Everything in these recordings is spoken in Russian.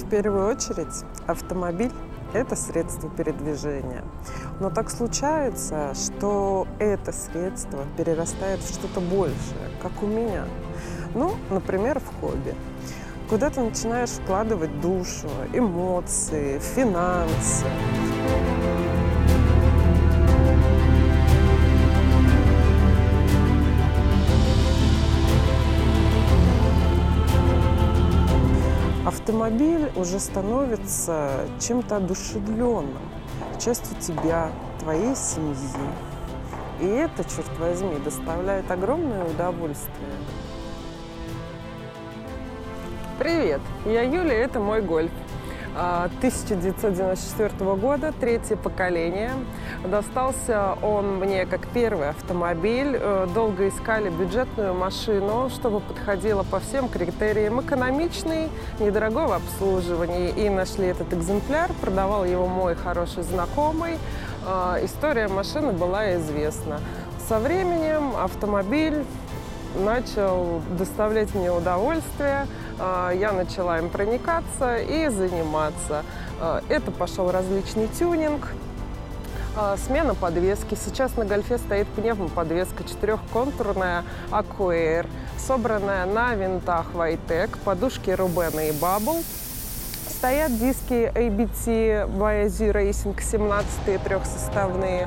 В первую очередь, автомобиль – это средство передвижения. Но так случается, что это средство перерастает в что-то большее, как у меня. Ну, например, в хобби. Куда ты начинаешь вкладывать душу, эмоции, финансы. Автомобиль уже становится чем-то одушевленным, частью тебя, твоей семьи. И это, черт возьми, доставляет огромное удовольствие. Привет, я Юля, это мой гольф. 1994 года, третье поколение. Достался он мне как первый автомобиль. Долго искали бюджетную машину, чтобы подходила по всем критериям: экономичный, недорогой в обслуживании. И нашли этот экземпляр, продавал его мой хороший знакомый. История машины была известна. Со временем автомобиль начал доставлять мне удовольствие, я начала им проникаться и заниматься. Это пошел различный тюнинг, смена подвески. Сейчас на гольфе стоит пневмоподвеска четырехконтурная Aquair, собранная на винтах Вайтек, подушки Rubena и Bubble. Стоят диски ABT BYD Racing 17 трехсоставные.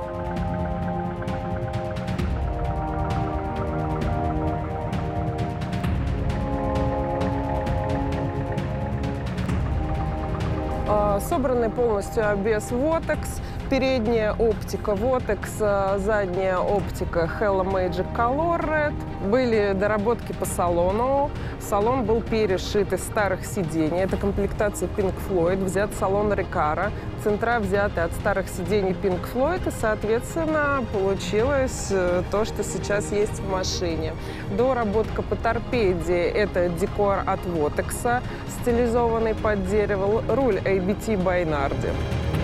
Собраны полностью ABS Votex, передняя оптика Votex, задняя оптика Hella Magic Color Red. Были доработки по салону. Салон был перешит из старых сидений. Это комплектация Pink Floyd, взят салон Recaro. Центра взяты от старых сидений Pink Floyd, и, соответственно, получилось то, что сейчас есть в машине. Доработка по торпеде – это декор от Votex, стилизованный под дерево, руль ABT Байнарди.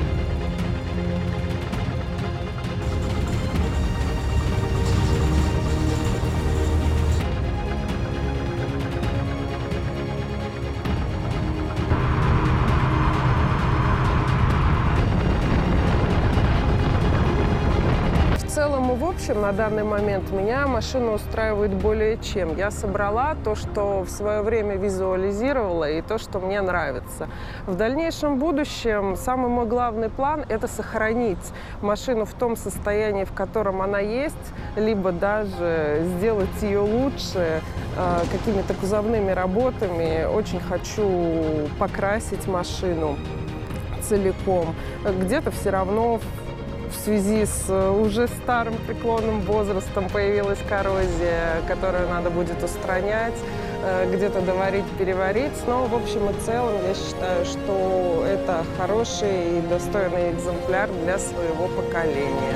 В целом и в общем, на данный момент меня машина устраивает более чем. Я собрала то, что в свое время визуализировала, и то, что мне нравится. В дальнейшем будущем самый мой главный план – это сохранить машину в том состоянии, в котором она есть, либо даже сделать ее лучше какими-то кузовными работами. Очень хочу покрасить машину целиком. Где-то все равно в связи с уже старым преклонным возрастом появилась коррозия, которую надо будет устранять, где-то доварить, переварить. Но в общем и целом я считаю, что это хороший и достойный экземпляр для своего поколения.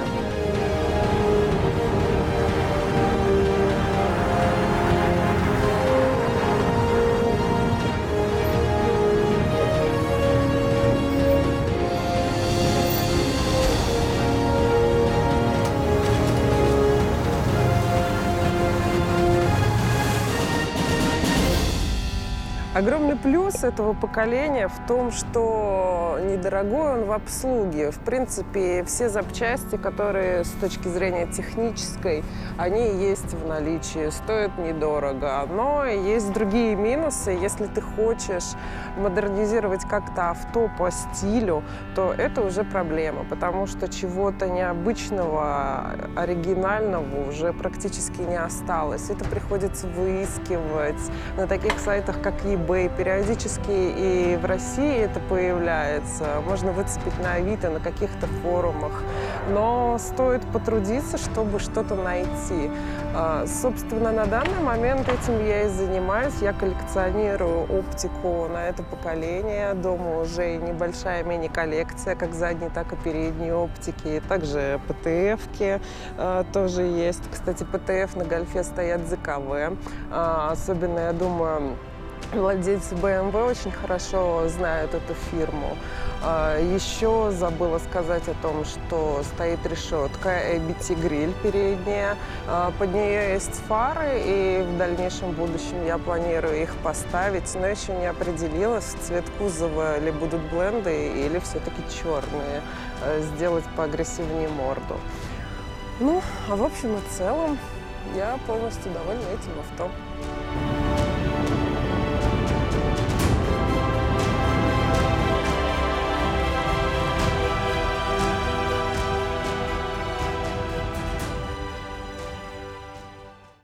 Огромный плюс этого поколения в том, что недорогой он в обслуге. В принципе, все запчасти, которые с точки зрения технической, они есть в наличии, стоят недорого. Но есть другие минусы. Если ты хочешь модернизировать как-то авто по стилю, то это уже проблема, потому что чего-то необычного, оригинального уже практически не осталось. Это приходится выискивать на таких сайтах, как eBay. Периодически и в России это появляется. Можно выцепить на Авито, на каких-то форумах. Но стоит потрудиться, чтобы что-то найти. Собственно, на данный момент этим я и занимаюсь. Я коллекционирую оптику на это поколение. Дома уже и небольшая мини-коллекция, как задней, так и передней оптики. Также ПТФ-ки тоже есть. Кстати, ПТФ на гольфе стоят ЗКВ. Особенно, я думаю, Владельцы BMW очень хорошо знают эту фирму. Еще забыла сказать о том, что стоит решетка ABT гриль передняя. Под нее есть фары, и в дальнейшем будущем я планирую их поставить, но еще не определилась, цвет кузова ли будут бленды, или все-таки черные, сделать поагрессивнее морду. Ну, а в общем и целом я полностью довольна этим авто.